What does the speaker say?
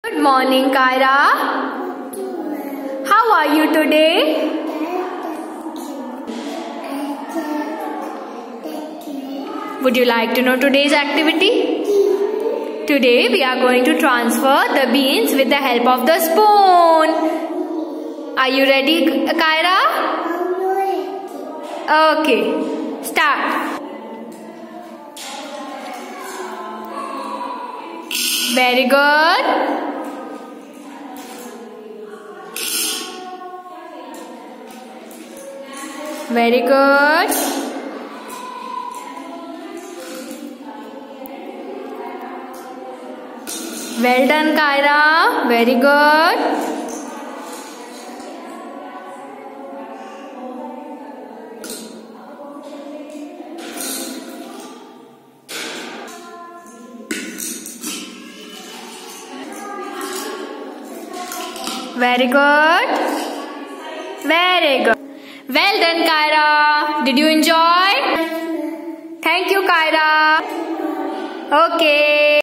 Good morning, Kyra. How are you today? Would you like to know today's activity? Today we are going to transfer the beans with the help of the spoon. Are you ready, Kyra? Okay, start. Very good. Very good. Well done, Kyra. Very good. Very good. Very good. Well done, Kyra. Did you enjoy? Thank you, Kyra. Okay.